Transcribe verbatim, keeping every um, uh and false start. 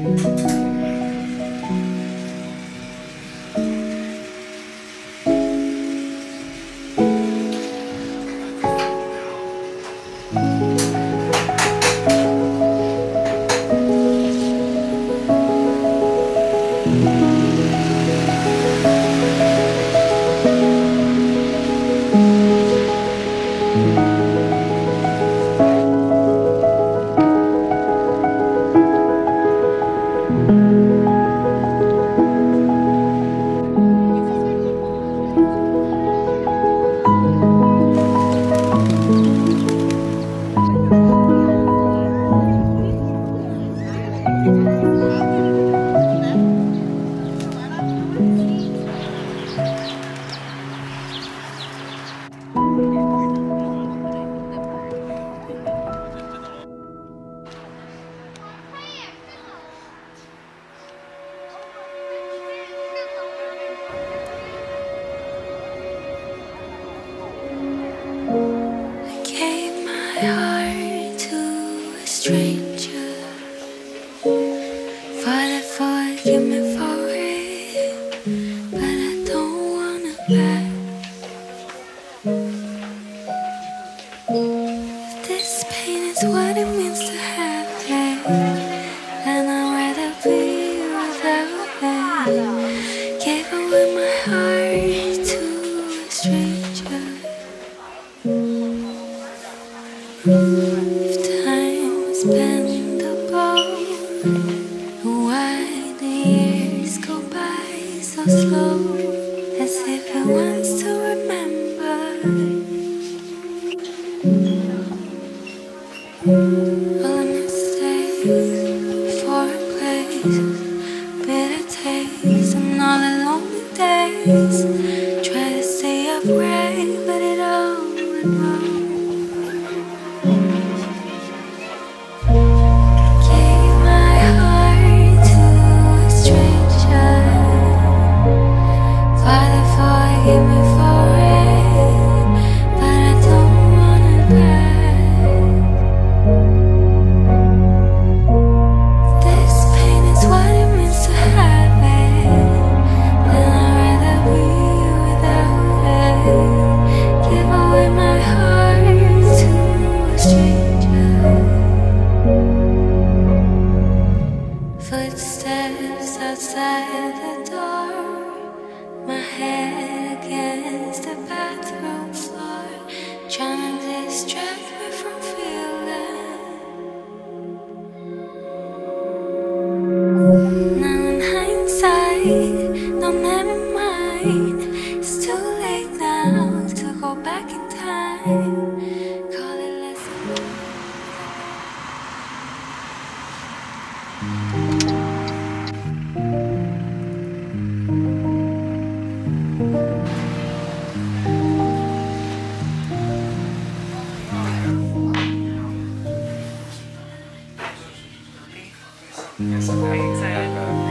heart to a stranger. Father, forgive me for it, but I don't wanna back. If this pain is what it means to have it, then I'd rather be without it. Gave away my heart to a stranger. If time was bendable, why the years go by so slow, as if it wants to remember all the mistakes, foreign places, bitter tastes, and all the lonely days. Try to stay upright, but it all went wrong. Footsteps outside the door, my head against the bathroom floor, trying to distract me from feeling. Now in hindsight, no, never mind. It's too late now to go back in time. Call it lesson. Shanghai Silent.